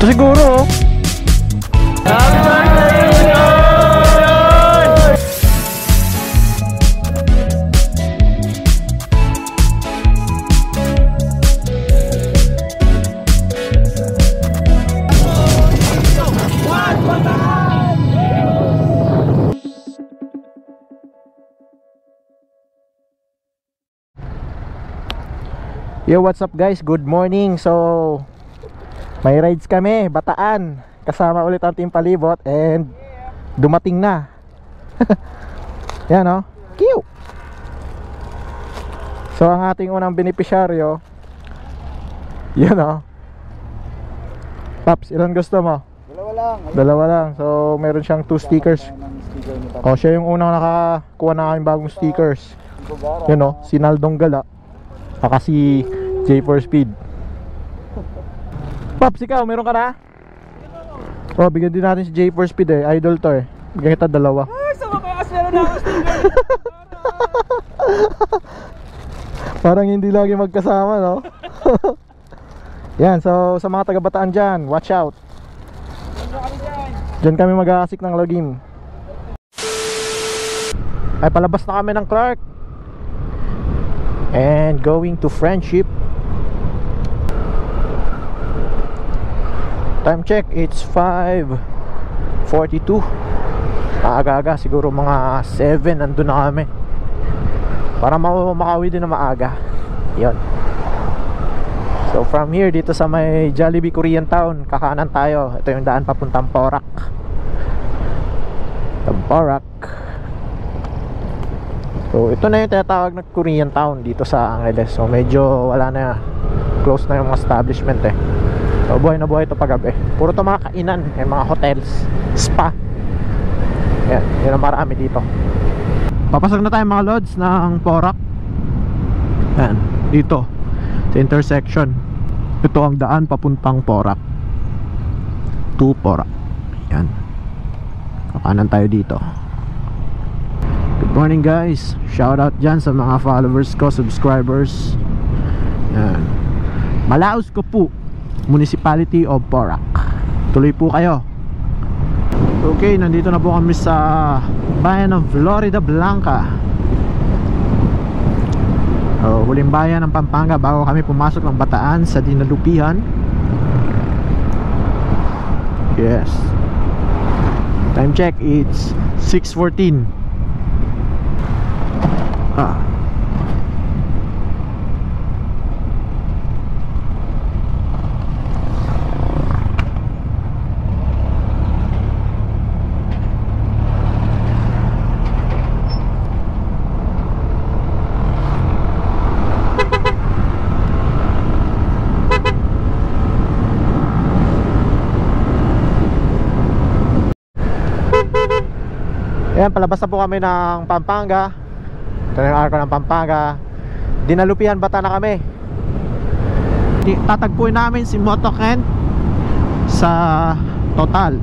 siguro. Happy birthday! Yo, what's up guys? Good morning. So may rides kami, Bataan. Kasama ulit ang Team Palibot and dumating na. Yan o, cute. So ang ating unang beneficiaryo, yan o. Paps, ilan gusto mo? Dalawa lang. Dalawa lang. So meron siyang 2 stickers. O, siya yung unang nakakuha na kaming bagong stickers. Yan o, si Naldong Gala. Saka si J4 Speed. Paps, ikaw, meron ka na? Oh, bigyan din natin si J4 Speed eh. Idol to eh. Bigyan kita dalawa. Ay, sama ka kasi meron na ako sticker. Parang hindi lagi magkasama, no? Yan, so sa mga taga-Bataan dyan, watch out. Dyan kami mag-aasik ng logim. Ay, palabas na kami ng Clark and going to Friendship. Time check, it's 5:42. Aga-aga, siguro mga 7 nandun na kami para makauwi din na maaga. Yun. So from here, dito sa may Jollibee Korean Town, kakanan tayo. Ito yung daan papuntang Porac. Porac. So ito na yung tinatawag na Korean Town dito sa Angeles. So medyo wala na, close na yung mga establishment eh. So buhay na buhay ito paggabi. Puro ito mga kainan, yung mga hotels, spa. Yan, yun ang marami dito. Papasok na tayo mga lods ng Porac. Yan, dito sa intersection. Ito ang daan papuntang Porac to Porac. Yan, kakanan tayo dito. Good morning guys. Shout out dyan sa mga followers ko, subscribers. Yan. Malaos ko po, Municipality of Porac. Tuloy po kayo. Okay, nandito na po kami sa bayan ng Florida Blanca. Huling bayan ng Pampanga bago kami pumasok ng Bataan sa Dinalupihan. Yes. Time check, it's 6:14. Ayan, palabas na po kami ng Pampanga. Ito yung arko ng Pampanga. Dinalupihan, Bataan na kami. Tatagpuin namin si Moto Kent sa Total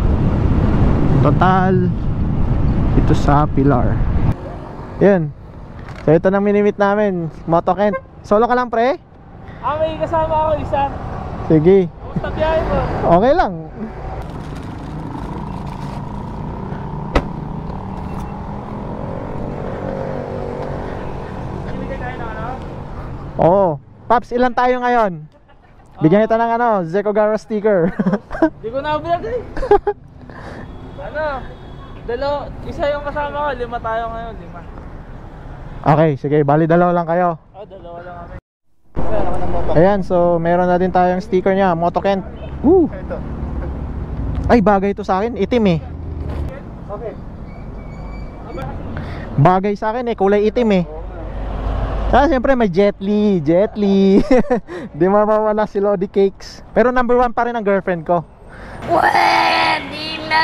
ito sa Pilar. Yan. So ito nang minimit namin, Moto Kent. Solo ka lang pre? May kasama ako isa. Sige. Basta biyahe mo. Okay lang. Oo. Paps, ilan tayo ngayon? Bigyan kita ng ano, Zeco Gara sticker. Di ko na vlog eh. Isa yung kasama ko, 5 tayo ngayon, 5. Okay, sige, bali dalawa lang kayo. Dalawa lang kami. Ayan, so meron na din tayong sticker niya, Moto Kent. Woo! Ay, bagay ito sa akin, itim eh. Okay. Bagay sa akin eh, kulay itim eh. Saka siyempre may Jet Li. Di mawawala si Lodi Cakes. Pero number 1 pa rin ang girlfriend ko. Pwede na!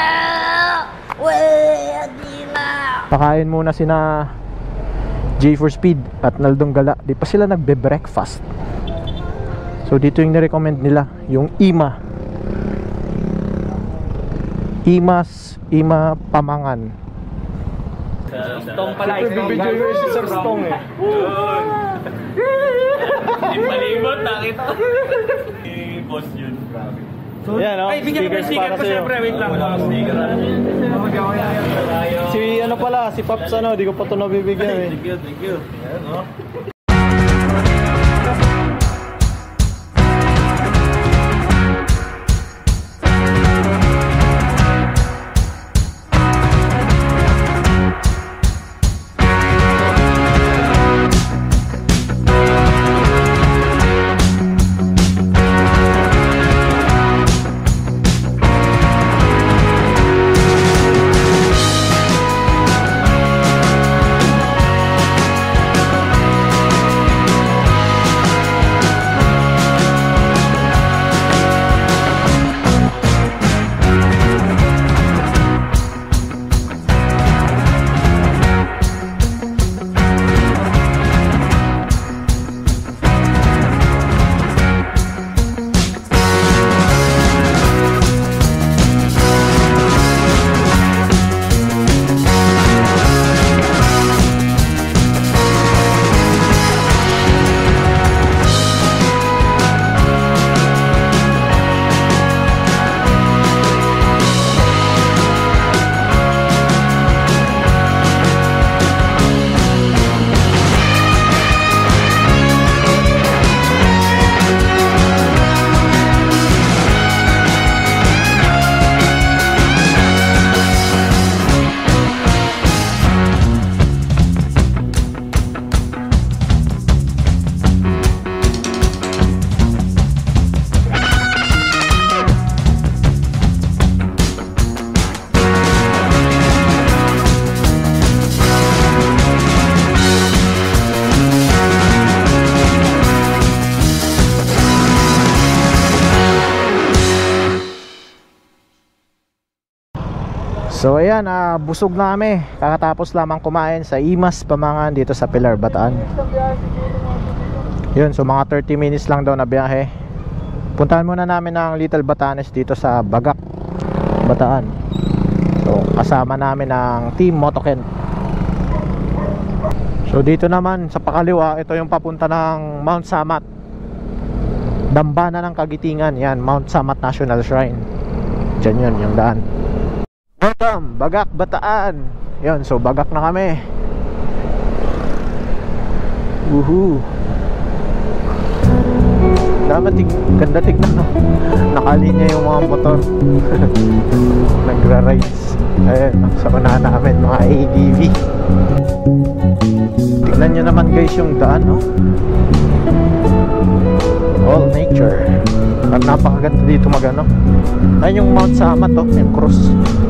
Pakain muna sina J4 Speed at Naldong Gala. Di pa sila nagbe-breakfast. So dito yung nirecommend nila, yung Ima Pamangan. Stong pala. Bibidyo yung si Sir Stong eh. Yung palimot, nakita ko. Boss yun, grabe. Yan, no? Ay, bigyan ko yung sticker pa siyempre. Wait lang. Si ano pala, si Pops ano, di ko pa ito nabibigyan eh. Thank you, thank you. Ayan, no? So ayan, busog na kami. Kakatapos lamang kumain sa Imas Pamangan dito sa Pilar, Bataan. Yun, so mga 30 minutes lang daw na biyahe. Puntahan muna namin ang Little Batanes dito sa Bagak, Bataan. So kasama namin ang Team Motoken. So dito naman sa pakaliwa, ito yung papunta ng Mount Samat, Dambana ng Kagitingan. Yan, Mount Samat National Shrine. Diyan yun, yung daan. Welcome, Bagak, Bataan. Yan, so Bagak na kami. Woohoo. Ganda tignan, no? Nakalinya yung mga motor. Nagra-rides. Ayan, sa unahan namin mga ADV. Tignan nyo naman guys yung daan, no? All nature. At napakaganda dito magano. Ayun yung Mount Samat, oh, yung cross.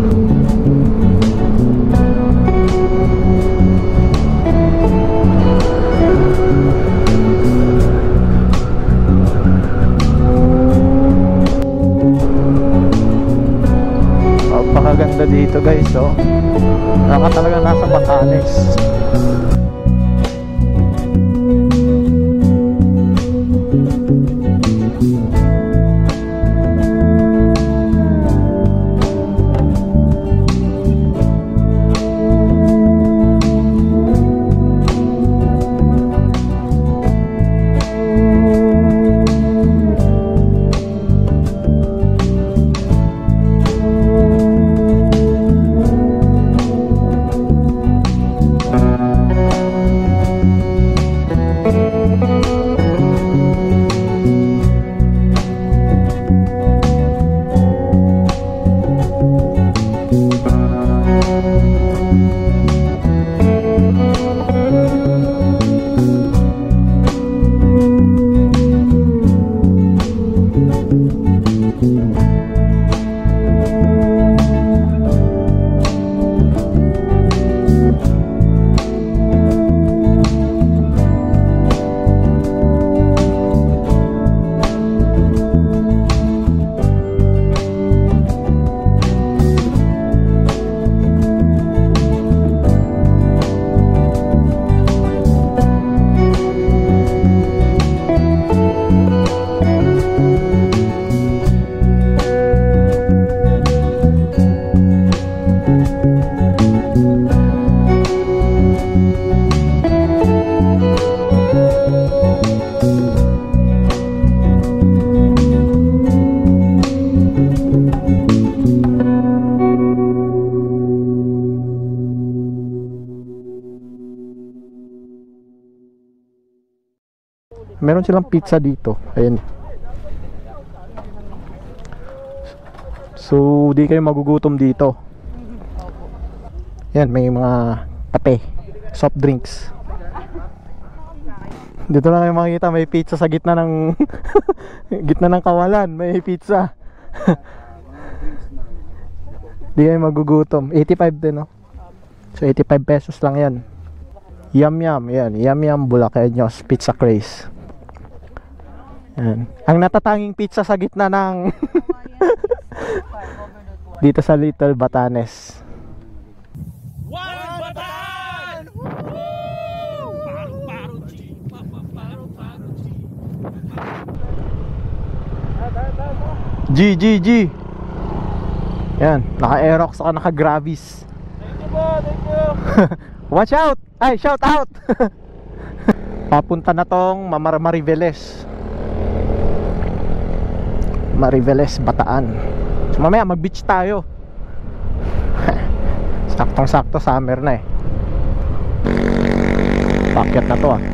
Napakaganda dito guys, oh. Naka talaga nasa Batanes. Meron silang pizza dito. Ayan. So, di kayo magugutom dito. Yan, may mga kape, soft drinks. Dito lang kayo makikita, may pizza sa gitna ng gitna ng kawalan, may pizza. Di kayo magugutom. 85 din, no? So 85 pesos lang yan. Yum yum, yan. Yum yum Bulaqueños Pizza Craze. Yan. Ang natatanging pizza sa gitna ng dito sa Little Batanes. G. Yan, naka-Aerox saka naka-Gravis. Thank you po, thank you. Watch out! Ay, shout out! Papunta na tong Mariveles. Mariveles, Bataan. So mamaya mag-beach tayo. Saktong-sakto, summer na eh. Pakyat na to ah.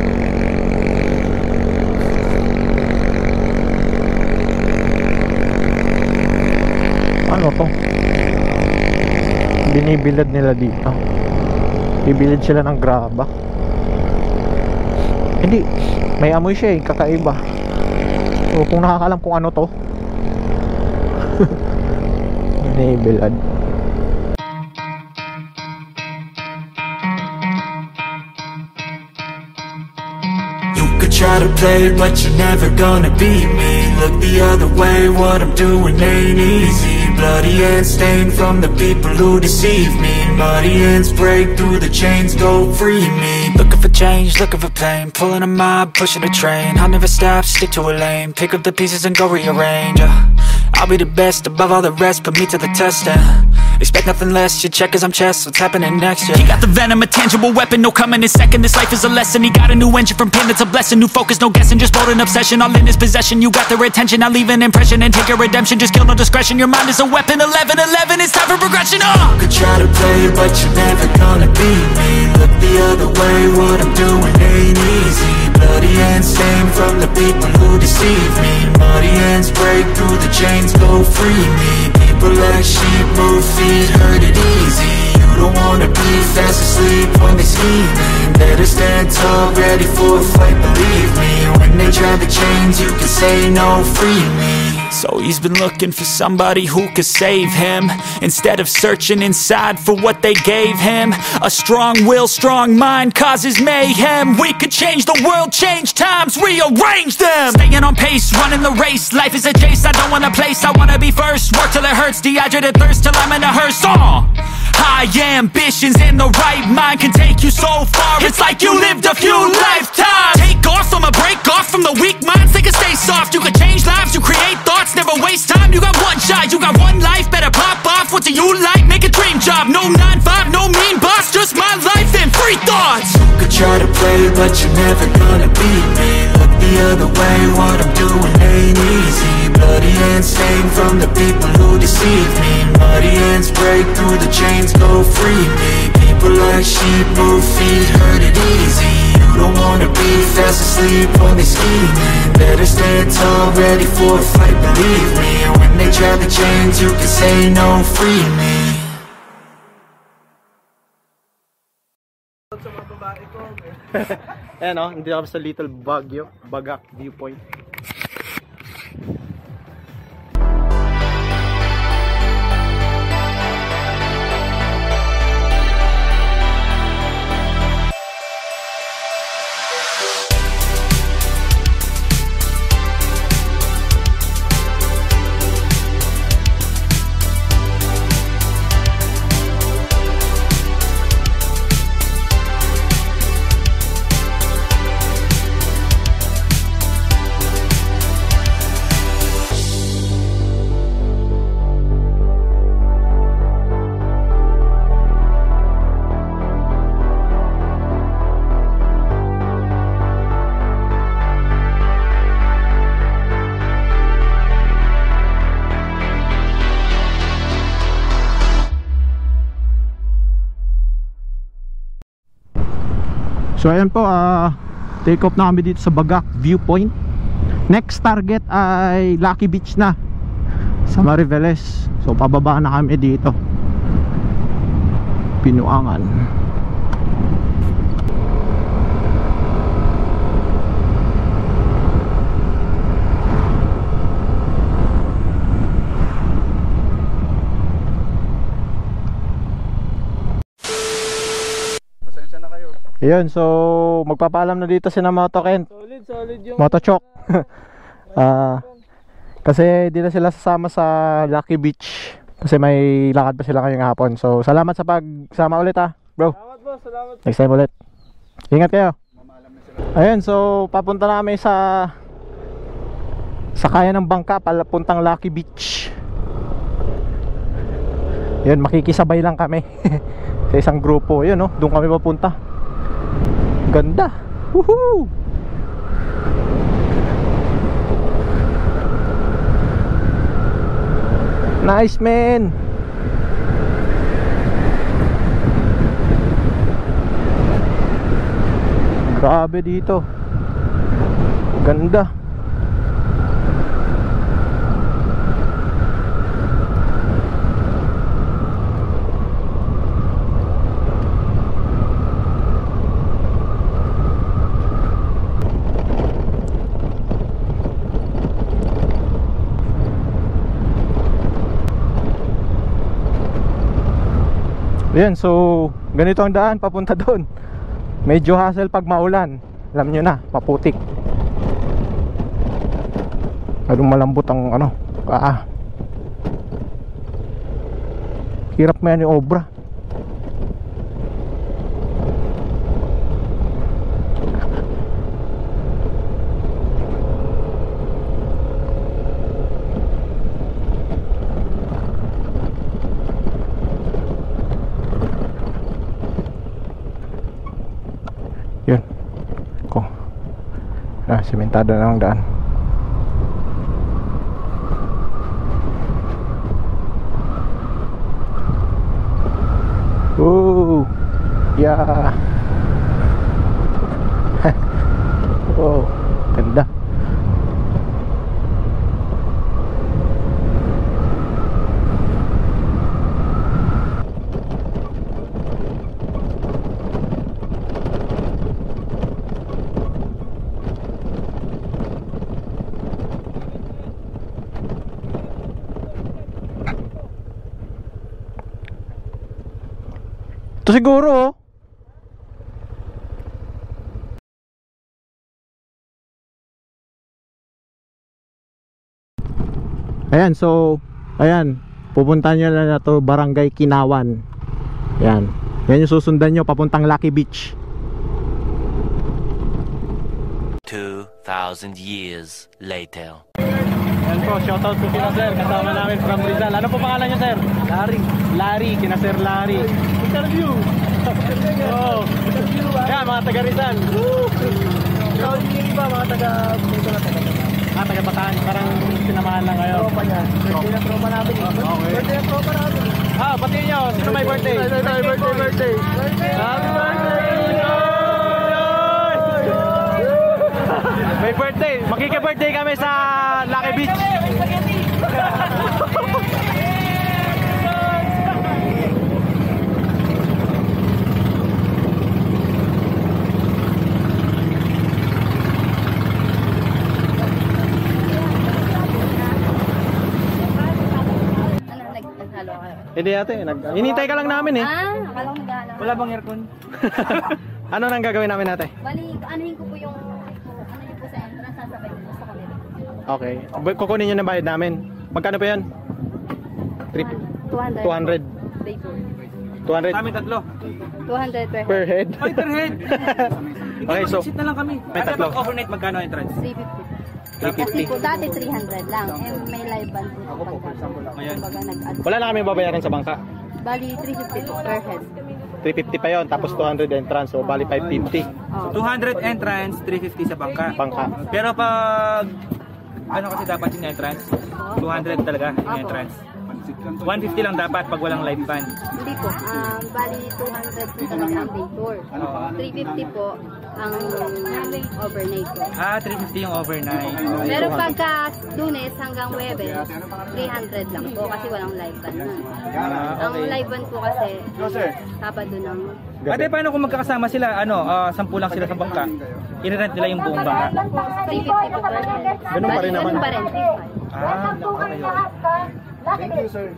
Ano to? Binibilad nila dito. Bibilad sila ng graba. Hindi, may amoy siya eh, kakaiba. So kung nakakalam kung ano to. Binibilad. Try to play, but you're never gonna beat me. Look the other way, what I'm doing ain't easy. Bloody hands stained from the people who deceive me. Muddy hands break through the chains, go free me. Looking for change, looking for pain. Pulling a mob, pushing a train. I'll never stop, stick to a lane. Pick up the pieces and go rearrange. I'll be the best above all the rest, put me to the test and expect nothing less, you check as I'm chess, what's happening next, yeah. He got the venom, a tangible weapon, no coming in second. This life is a lesson, he got a new engine from pain, it's a blessing. New focus, no guessing, just bold and obsession. All in his possession, you got their attention. I'll leave an impression and take your redemption. Just kill no discretion, your mind is a weapon. 11-11, it's time for progression, You could try to play, but you're never gonna beat me. Look the other way, what I'm doing ain't easy. Bloody hands stained from the people who deceive me. Muddy hands break through the chains, go free me. People like sheep move feet, hurt it easy. You don't wanna be fast asleep when they scheming. Better stand tall, ready for a fight, believe me. When they try to change, you can say no, free me. So he's been looking for somebody who could save him, instead of searching inside for what they gave him. A strong will, strong mind causes mayhem. We could change the world, change times, rearrange them. Staying on pace, running the race. Life is a chase, I don't want a place, I wanna be first. Work till it hurts, dehydrated thirst till I'm in a hearse. High ambitions and the right mind can take you so far. It's like you lived a few lifetimes. Take off, I'ma break off from the weak minds. They can stay soft, you can change lives, you create thoughts. Never waste time, you got one shot, you got one life. Better pop off, what do you like? Make a dream job, no 9-5, no mean boss. Just my life and free thoughts. You could try to play, but you're never gonna beat me. Look the other way, what I'm doing ain't easy. Bloody hands stained from the people who deceive me. Muddy hands break through the chains, go free me. People like sheep move feet, hurt it easy. You don't wanna be fast asleep when they scheming. Better stand tall, ready for a fight, believe me. When they try to change, you can say no, free me. Ayan o, hindi kami sa Little Bagak Viewpoint. So ayan po, take off na kami dito sa Bagak Viewpoint. Next target ay Lucky Beach na sa Mariveles. So pababa na kami dito, Pinuangan. Ayun, so magpapaalam na dito si na Moto Kent, Solid yung Motochok. Kasi di na sila sasama sa Lucky Beach kasi may lakad pa sila ngayong hapon. So salamat sa pagsama ulit bro. Salamat boss, salamat. Next time ulit. Ingat kayo. Ayun, so papunta na kami sa kaya ng bangka papuntang Lucky Beach. Yun, makikisabay lang kami sa isang grupo. Yun, doon kami papunta. Ganda. Woohoo! Nice, man. Grabe dito. Ganda. Ayan, so ganito ang daan papunta doon. Medyo hassle pag maulan. Alam nyo na, maputik. Anong malambot ang hirap mo yan yung obra. Yun ko. Sementado na ang daan. Oh, yeah. Oh, ganda. Ito siguro Ayan, so ayan, pupunta nyo na to Barangay Kinawan. Ayan, yan yung susundan nyo papuntang Lucky Beach. 2,000 years later. Ayan po, shoutout po kina sir, kasama namin from Rizal. Ano po pangalan nyo sir? Larry, kina sir Larry. Interview. Oh. Yan, mga taga Rizal. Yung iba, mga taga taga Bataan. Parang sinamahan lang kayo. Tropa niya. Birthday na tropa namin. Okay. Birthday na tropa namin. Batiin nyo. Sino may birthday? Birthday. Happy birthday! May birthday. Magkika-birthday kami sa Lucky Beach. Hindi ate, hinintay ka lang namin eh. Akala ko nag-aalam. Wala bang aircon? Ano nang gagawin namin ate? Bali, anuhin ko po yung sa entrance, sasabay ko po sa kanila. Okay, kukunin nyo na bayad namin. Magkano pa yan? 200. 200. Day tour. 200 Kami tatlo. 200 per per head. Ay, per head. Okay, so Sit na lang kami. may tatlo. Pag overnight, magkano entrance? 350. 350. Kasi po dati 300 lang. May live band po pagka. Ayan. Kumbaga nag-add. Wala na kami babayaran sa bangka. Bali 350 po per head. 350 pa yon, tapos 200 entrance, so bali 550 Oh. 200 entrance, 350 sa bangka. bangka. Pero pag ano kasi dapat yung entrance? 200 talaga yung entrance. 150 lang dapat pag walang live band. Hindi po. Bali 200 po talaga ang day tour. 350 po ang overnight po. 350 yung overnight. Pero pagka Lunes hanggang Webes, 300 lang po kasi walang live band nun. Ang live band po kasi Sabado ng Ate, paano kung magkakasama sila, 10 lang sila sa bangka? I-rent nila yung buong bangka? 350 po per head. Ganun pa rin naman. Ganun pa rin. Thank you, sir.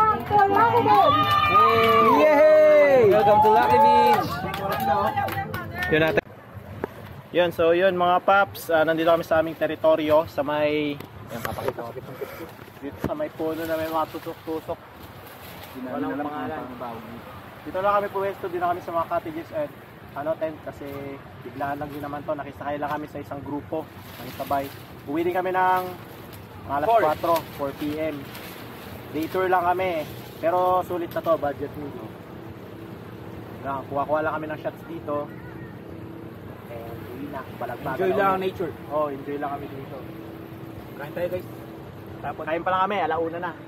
Yay! Welcome to Lucky Beach! Yun natin. Yun, so yun mga paps, nandito kami sa aming teritoryo sa may, yan, papakita ko dito sa may puno na may mga tusok-tusok. Walang pangalan. Dito lang kami puwesto, din na kami sa mga cottages at tent kasi biglaan lang din naman to. Nakisakay lang kami sa isang grupo ng sabay. Uwi din kami ng alas 4 PM. Day tour lang kami, pero sulit na to, budget nito. Kuha-kuha lang kami ng shots dito. And uwi na, balagbagan. Enjoy lang ang nature. Oh, enjoy lang kami dito. Kain tayo, guys. Tapos kain pa lang kami, alauna na.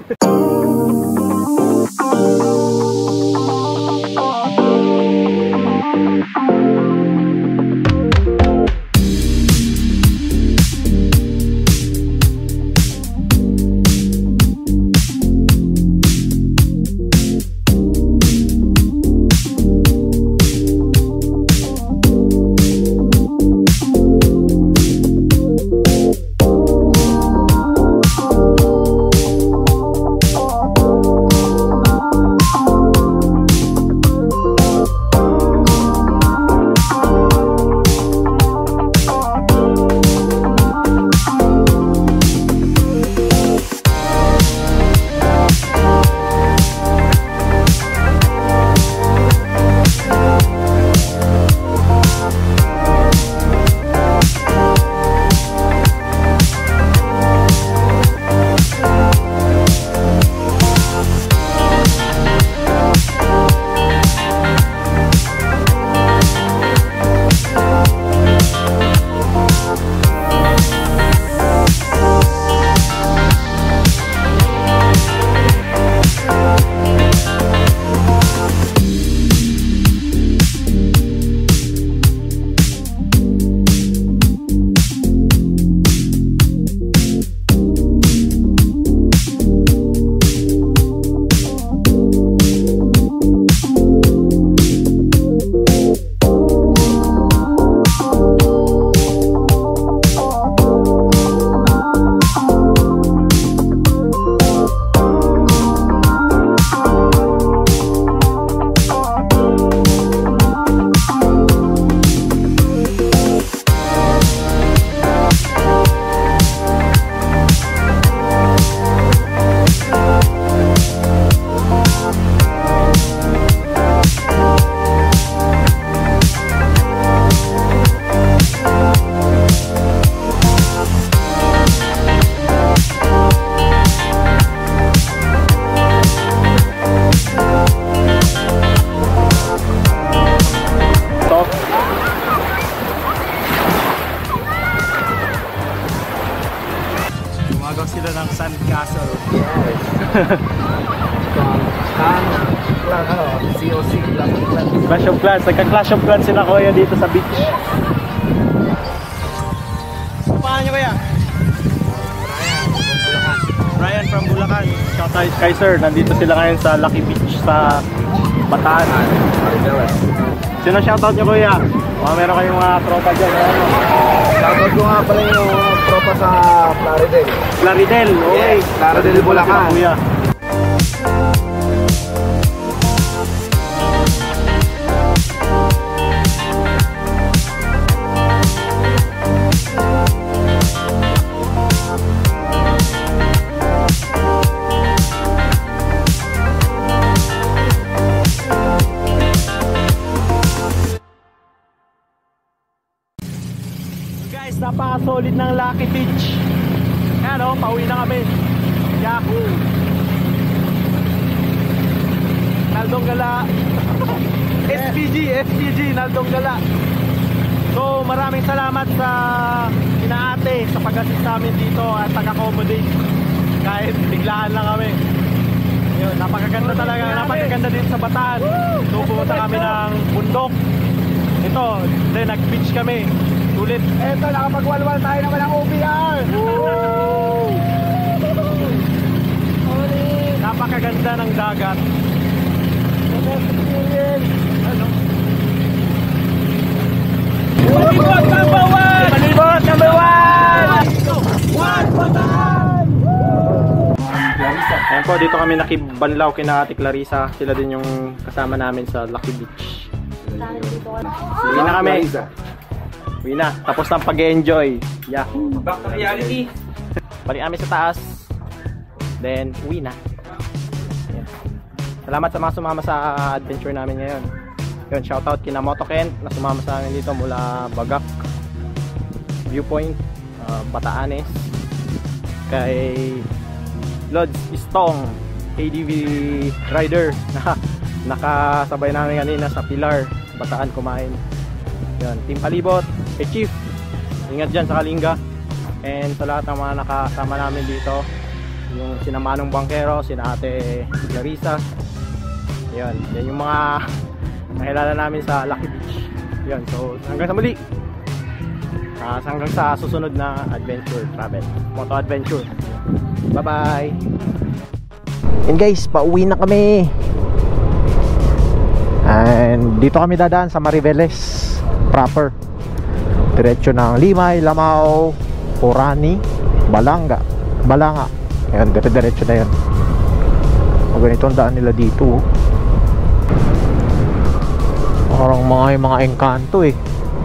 Sila ng Sandcastle. COC, Clash of Clans, nagka-Clash of Clans sila kuya dito sa beach. Paano nyo kaya? Ryan from Bulacan. Shout out kay sir, nandito sila ngayon sa Lucky Beach sa Bataan. Sino shoutout nyo kuya? Meron kayong mga tropa dyan. Shoutout ko nga pala yung tropa sa Plaridel. Plaridel, okay. Yes, Plaridel, Bulacan. Kuya. Napaka-solid ng Lucky Beach. Yan o, pauwi na kami. Yahoo! Naldong Gala. SPG, Naldong Gala. So maraming salamat sa inaate sa pag-assist namin dito at pag-accommodate. Kahit biglaan lang kami. Yun, napakaganda talaga, napakaganda din sa Bataan. So pumunta kami ng bundok. Ito, then nag-beach kami. Sulit. Eto, nakapagwalwal tayo naman ng OPR. Napakaganda ng dagat. Ano? Palibot number 1! Palibot number 1! Ayan po, dito kami nakibanlaw kina Ate Clarissa. Sila din yung kasama namin sa Lucky Beach. Uwi na kami. Uwi na. Tapos ng pag-enjoy. Yeah. Back to reality. Balik kami sa taas. Then, uwi na. Ayan. Salamat sa mga sumama sa adventure namin ngayon. Yun, shoutout kina Motoken na sumama sa amin dito mula Bagak, Viewpoint, Batanes, kay Lods Istong, ADV Rider na nakasabay namin kanina sa Pilar, Bataan kumain. Yun, Team Palibot, kay Chief, ingat dyan sa Kalinga, and sa lahat ng mga nakasama namin dito, yung sina Manong Bangkero, sina Ate Clarissa. Yun, yan yung mga nakilala namin sa Lucky Beach. Yun, so hanggang sa muli. Hanggang sa susunod na adventure travel, moto adventure. Bye bye. And guys, pauwi na kami. And dito kami dadaan sa Mariveles proper. Diretso ng Limay, Lamao, Orani, Balanga. Ayan, diretso na yan. O ganito ang daan nila dito. Parang mga engkanto eh.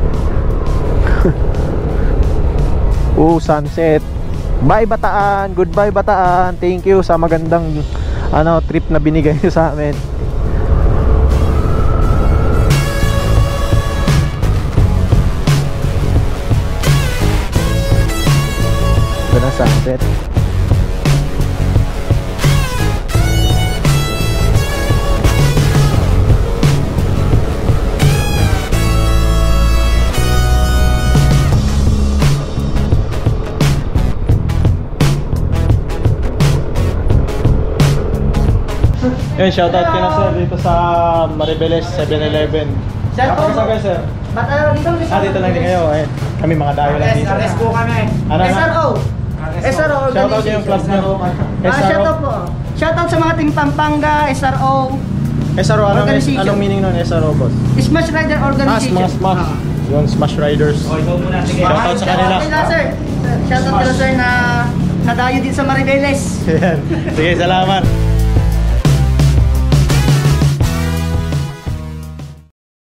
Sunset. Bye Bataan. Goodbye Bataan. Thank you sa magandang trip na binigay niyo sa amin. Ito na sunset. Yun, shoutout kina sir dito sa Mariveles 7-Eleven. Kapag kayo sir? Dito lang din kayo. Ayun. Kami mga dayo lang dito. SRO kami. SRO shoutout yung club nyo. Shoutout po. Shoutout sa mga Team Pampanga, SRO. SRO, anong meaning nun SRO boss? Smash Rider Organization. Mga Smash. Yung Smash Riders. Shoutout sa kanila. Sir. Shoutout nila sir na nadayo din sa Mariveles. Sige, salamat.